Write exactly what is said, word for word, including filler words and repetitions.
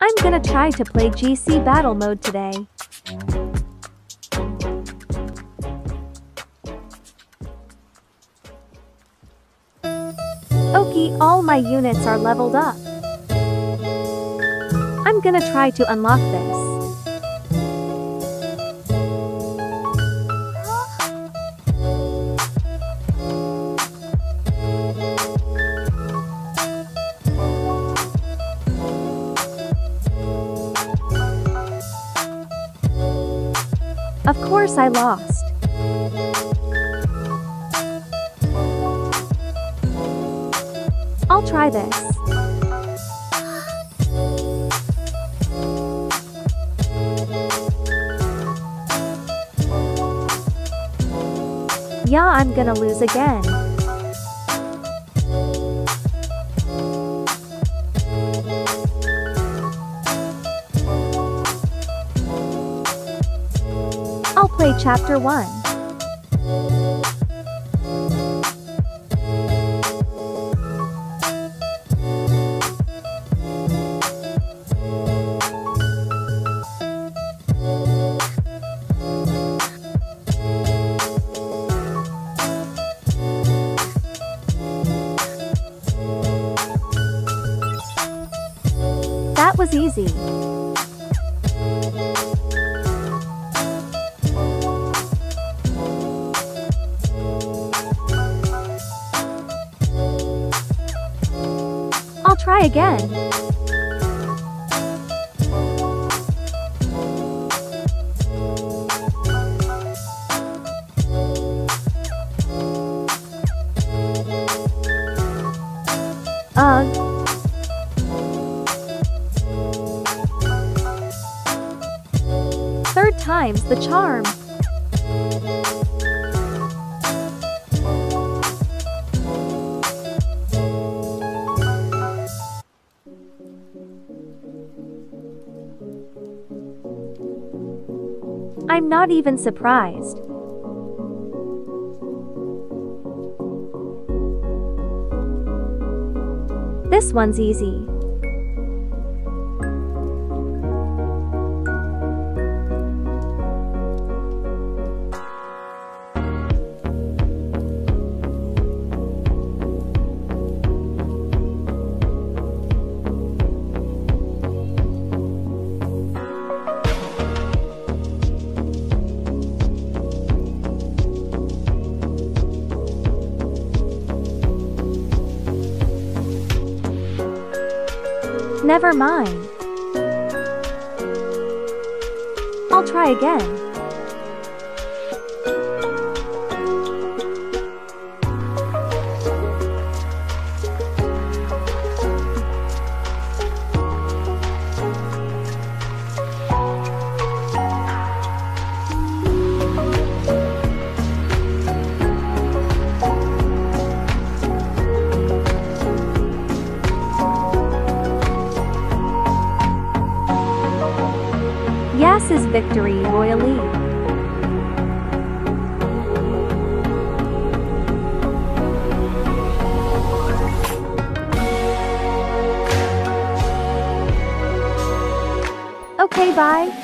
I'm gonna try to play G C battle mode today. Okay, all my units are leveled up. I'm gonna try to unlock this. Of course I lost. I'll try this. Yeah, I'm gonna lose again. I'll play chapter one. That was easy. I'll try again. Ugh. Third time's the charm. I'm not even surprised. This one's easy. Never mind. I'll try again. Yes is victory royally. Okay, bye.